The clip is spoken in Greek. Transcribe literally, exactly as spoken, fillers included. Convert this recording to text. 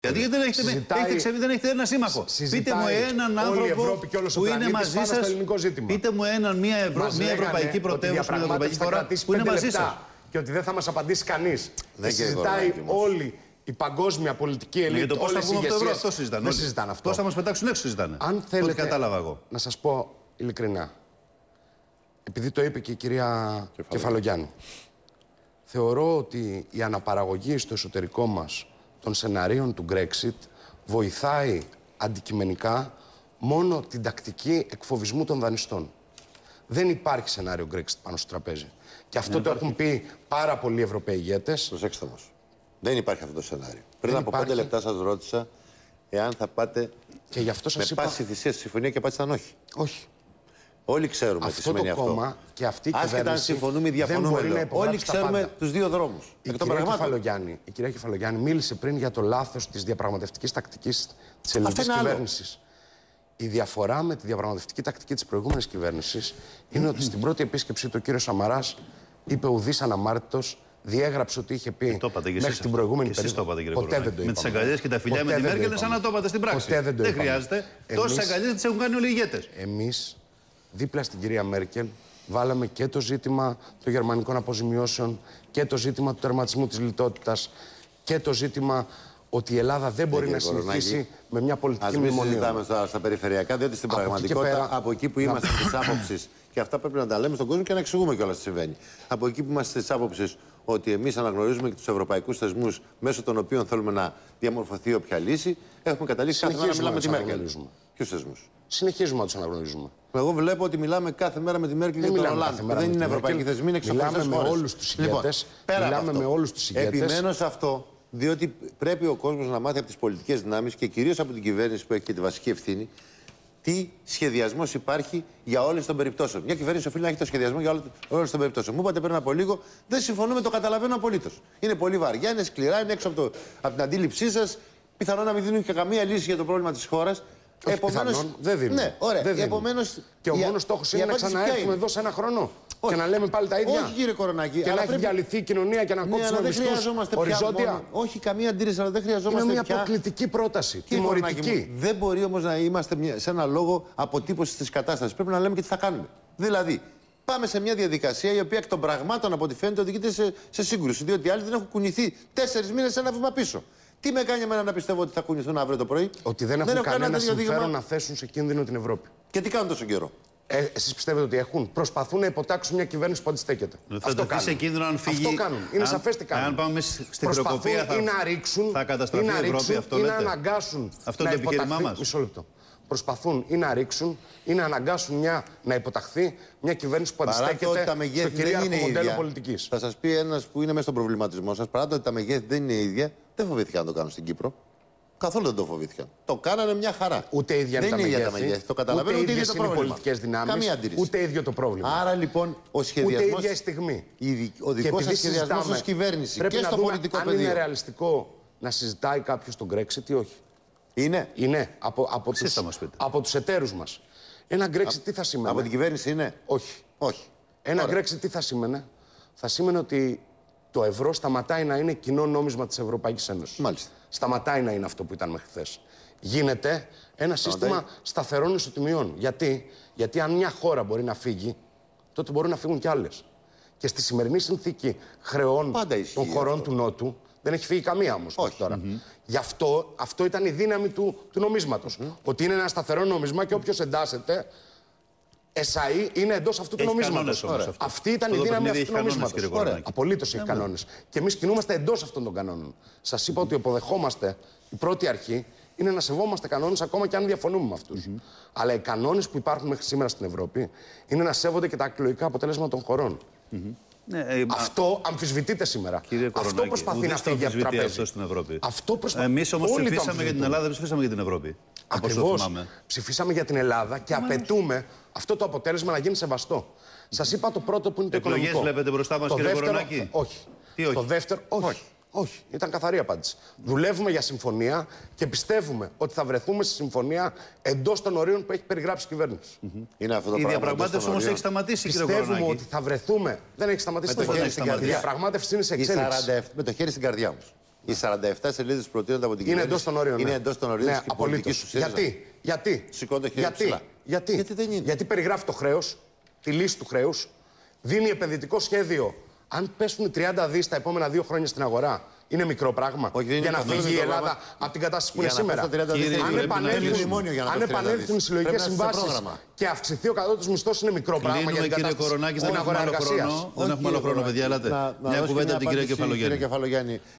Γιατί δεν έχετε, συζητάει... έχετε, δεν έχετε ένα σύμμαχο. Πείτε μου έναν άνθρωπο που είναι μαζί σας. Πείτε μου έναν, μια, Ευρω... μια ευρωπαϊκή πρωτεύουσα, μια ευρωπαϊκή χώρα που είναι μαζί σας. Και ότι δεν θα μας απαντήσει κανείς. Και συζητάει όλη η παγκόσμια πολιτική ελίτ. Για το πώς θα βγούμε από το ευρώ, αυτό συζητάνε. Δεν συζητάνε αυτό. Πώς θα μας πετάξουν έξω συζητάνε. Αν θέλετε, κατάλαβα εγώ. Να σας πω ειλικρινά. Επειδή το είπε και η κυρία Κεφαλογιάννη. Θεωρώ ότι η αναπαραγωγή στο εσωτερικό μας των σεναρίων του Brexit βοηθάει αντικειμενικά μόνο την τακτική εκφοβισμού των δανειστών. Δεν υπάρχει σενάριο Brexit πάνω στο τραπέζι. Και αυτό ναι, το υπάρχει. Έχουν πει πάρα πολλοί Ευρωπαίοι ηγέτες. Προσέξτε μας. Δεν υπάρχει αυτό το σενάριο. Πριν από πέντε λεπτά σας ρώτησα εάν θα πάτε και γι' αυτό σας με είπα... πάση θυσία στη συμφωνία και πάτε όχι. Όχι. Όλοι ξέρουμε αυτό τι σημαίνει αυτό. Το κόμμα και αυτή η άσχετα αν συμφωνούμε ή διαφωνούμε. Όλοι ξέρουμε τους δύο δρόμους. Η κυρία, Κεφαλογιάννη, η κυρία Κεφαλογιάννη μίλησε πριν για το λάθος της διαπραγματευτικής τακτικής της ελληνικής κυβέρνησης. Η διαφορά με τη διαπραγματευτική τακτική της προηγούμενης κυβέρνησης είναι ότι στην πρώτη επίσκεψή του ο κύριος Σαμαράς είπε ουδής αναμάρτητος, διέγραψε ότι είχε πει μέχρι την προηγούμενη περίοδο. Ποτέ δεν το είπαμε. Με τις αγκαλιές και τα φιλιά με τη Μέρκελ είναι σαν να το είπατε στην πράξη. Δεν χρειάζεται. Τόσες αγκαλιές τις έχουν κάνει όλοι οι ηγέτες. Εμείς, δίπλα στην κυρία Μέρκελ, βάλαμε και το ζήτημα των γερμανικών αποζημιώσεων και το ζήτημα του τερματισμού της λιτότητας και το ζήτημα ότι η Ελλάδα δεν μπορεί να συνεχίσει με μια πολιτική μνημονίων. Ας μην συζητάμε στα, στα περιφερειακά, διότι στην από πραγματικότητα πέρα... από εκεί που είμαστε της άποψης, και αυτά πρέπει να τα λέμε στον κόσμο και να εξηγούμε κιόλας τι συμβαίνει. Από εκεί που είμαστε της άποψης ότι εμείς αναγνωρίζουμε και τους ευρωπαϊκούς θεσμούς μέσω των οποίων θέλουμε να διαμορφωθεί όποια λύση, έχουμε καταλήξει κάθε μέρα να μιλάμε με τη Μέρκελ. Ποιους θεσμούς? Συνεχίζουμε να τους αναγνωρίζουμε. Εγώ βλέπω ότι μιλάμε κάθε μέρα με τη Μέρκελ και τον Ολάντ. Δεν είναι ευρωπαϊκή θεσμή, είναι ξεχωριστές χώρες. Μιλάμε με όλους τους ηγέτες. Μιλάμε με όλους τους ηγέτες. Επιμένω σε αυτό. Διότι πρέπει ο κόσμος να μάθει από τις πολιτικές δυνάμεις και κυρίως από την κυβέρνηση που έχει και τη βασική ευθύνη τι σχεδιασμός υπάρχει για όλες τις περιπτώσεις. Μια κυβέρνηση οφείλει να έχει το σχεδιασμό για όλες τις περιπτώσεις. Μου είπατε πριν από λίγο, δεν συμφωνούμε, το καταλαβαίνω απολύτως. Είναι πολύ βαριά, είναι σκληρά, είναι έξω από, το, από την αντίληψή σας. Πιθανόν να μην δίνουν και καμία λύση για το πρόβλημα της χώρας. Επομένως, δεν δίνουν. Ναι, ωραία. Δεν Επομένως, και ο μόνος στόχος είναι να ξαναέρθουμε εδώ σε ένα χρόνο. Όχι. Και να λέμε πάλι τα ίδια. Όχι, κύριε Κορονάκη. Και να έχει διαλυθεί η κοινωνία και να ναι, κόψουμε μισθούς οριζόντια. Μόνο... Όχι, καμία αντίρρηση, αλλά δεν χρειαζόμαστε. Είναι μια πια... αποκλειτική πρόταση. Τιμωρητική. Δεν μπορεί όμως να είμαστε σε ένα λόγο αποτύπωσης της κατάστασης. Πρέπει να λέμε και τι θα κάνουμε. Δηλαδή, πάμε σε μια διαδικασία η οποία εκ των πραγμάτων από ό,τι φαίνεται οδηγείται σε, σε σύγκρουση. Διότι οι άλλοι δεν έχουν κουνηθεί τέσσερις μήνες ένα βήμα πίσω. Τι με κάνει εμένα να πιστεύω ότι θα κουνηθούν αύριο το πρωί? Ότι δεν, δεν έχουν κανένα συμφέρον να θέσουν σε κίνδυνο την Ευρώπη. Και τι κάνουν τόσο καιρό? Ε, εσείς πιστεύετε ότι έχουν? Προσπαθούν να υποτάξουν μια κυβέρνηση που αντιστέκεται. Αυτό κάνουν. Σε κίνδυνο αν φύγει... Αυτό κάνουν. Είναι σαφές τι κάνουν. Αν πάμε στην χρεοκοπία θα... ή να ρίξουν, θα καταστραφεί η Ευρώπη, αυτό ή λέτε. να αναγκάσουν. Αυτό είναι το επιχείρημά μας. Μισό λεπτό. Προσπαθούν ή να ρίξουν ή να αναγκάσουν μια, να υποταχθεί μια κυβέρνηση που αντιστέκεται στο κυρίαρχο μοντέλο πολιτικής. Θα σας πει ένας που είναι μέσα στον προβληματισμό σας, παρά το ότι τα μεγέθη δεν είναι ίδια, δεν φοβήθηκαν να το κάνουν στην Κύπρο. Καθόλου δεν το φοβήθηκαν. Το κάνανε μια χαρά. Ούτε ίδια δεν είναι τα μεγέθη. τα μεγέθη. Το καταλαβαίνω, ούτε, ούτε ίδιο το πρόβλημα. Πολιτικές δυνάμεις, καμία αντίρρηση. Ούτε ίδιο το πρόβλημα. Άρα λοιπόν ο σχεδιασμός. Ούτε ίδια η στιγμή. Ο δικός σας σχεδιασμός ως κυβέρνηση και στο πολιτικό πεδίο. Αν είναι ρεαλιστικό να συζητάει κάποιος τον Brexit ή όχι. Είναι. Είναι. Από, από, τους, από τους εταίρους μας. Ένα Brexit τι θα σημαίνει? Από την κυβέρνηση είναι. Όχι. Όχι. Ένα Brexit τι θα σημαίνει? Θα σημαίνει ότι το ευρώ σταματάει να είναι κοινό νόμισμα της Ευρωπαϊκής Ένωσης. Μάλιστα. Σταματάει να είναι αυτό που ήταν μέχρι χθες. Γίνεται ένα σύστημα Σταματάει. σταθερών ισοτιμιών. Γιατί? Γιατί αν μια χώρα μπορεί να φύγει, τότε μπορούν να φύγουν κι άλλες. Και στη σημερινή συνθήκη χρεών των χωρών αυτό. του Νότου, δεν έχει φύγει καμία όμως μέχρι τώρα. Mm-hmm. Γι' αυτό, αυτό ήταν η δύναμη του, του νομίσματος. Mm-hmm. Ότι είναι ένα σταθερό νόμισμα και όποιος εντάσσεται, εσαΐ είναι εντός αυτού του νομίσματος. Αυτή ήταν η δύναμη αυτού του νομίσματος. Απολύτως έχει κανόνες. Και εμείς κινούμαστε εντός αυτών των κανόνων. Σας είπα ότι αποδεχόμαστε, η πρώτη αρχή είναι να σεβόμαστε κανόνες ακόμα και αν διαφωνούμε με αυτούς. Mm-hmm. Αλλά οι κανόνες που υπάρχουν μέχρι σήμερα στην Ευρώπη είναι να σέβονται και τα εκλογικά αποτελέσματα των χωρών. Mm-hmm. Ναι, ε, αυτό αμφισβητείται σήμερα. Αυτό προσπαθεί να φύγει από το τραπέζι. Αυτό στην Ευρώπη. Αυτό προσπαθεί. Εμείς όμως ψηφίσαμε για την Ελλάδα, δεν ψηφίσαμε για την Ευρώπη. Ακριβώς. Ψηφίσαμε για την Ελλάδα και Μα απαιτούμε αυτό το αποτέλεσμα να γίνει σεβαστό. Σας είπα το πρώτο που είναι το οικονομικό. Εκλογές βλέπετε μπροστά μας, κύριε Κορονάκη? Όχι. Τι όχι? Το δεύτερο, όχι. όχι. Όχι, ήταν καθαρή απάντηση. Δουλεύουμε για συμφωνία και πιστεύουμε ότι θα βρεθούμε στη συμφωνία εντός των ορίων που έχει περιγράψει η κυβέρνηση. Mm-hmm. Είναι αυτό το η διαπραγμάτευση όμως έχει σταματήσει, κύριε Κορονάκη. Πιστεύουμε ότι θα βρεθούμε. Δεν έχει σταματήσει. Με το χέρι στην καρδιά. Η διαπραγμάτευση είναι σε εξέλιξη. Με το χέρι στην καρδιά όμως. Οι σαράντα επτά σελίδες που προτείνονται από την κυβέρνηση είναι εντός των όριων. Είναι εντός των όριων. Ναι, απολύτως. Γιατί, γιατί, Σηκώνω το χέρι γιατί, ψηλά. γιατί, γιατί δεν είναι. Γιατί περιγράφει το χρέος, τη λύση του χρέους, δίνει επενδυτικό σχέδιο. Αν πέσουν οι τριάντα δις τα επόμενα δύο χρόνια στην αγορά, είναι μικρό πράγμα. Όχι, για να φύγει η Ελλάδα πράγμα από την κατάσταση που είναι σήμερα. Αν επανέλθουν οι συλλογικές συμβάσεις και αυξηθεί ο κατώτατος μισθός, είναι μικρό πράγμα για την κατάσταση στην αγορά εργασίας. Δεν έχουμε άλλο χρόνο, παιδιά. Ελάτε. Μια κουβέντα από την κυρία Κεφαλογιάννη.